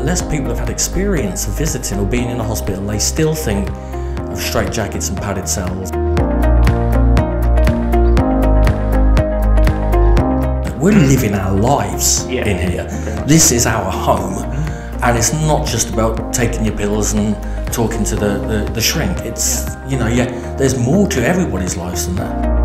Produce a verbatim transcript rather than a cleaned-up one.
unless people have had experience of visiting or being in a hospital, they still think of straitjackets and padded cells. We're living our lives yeah. in here. This is our home, and it's not just about taking your pills and talking to the, the, the shrink. It's, you know, yeah, there's more to everybody's lives than that.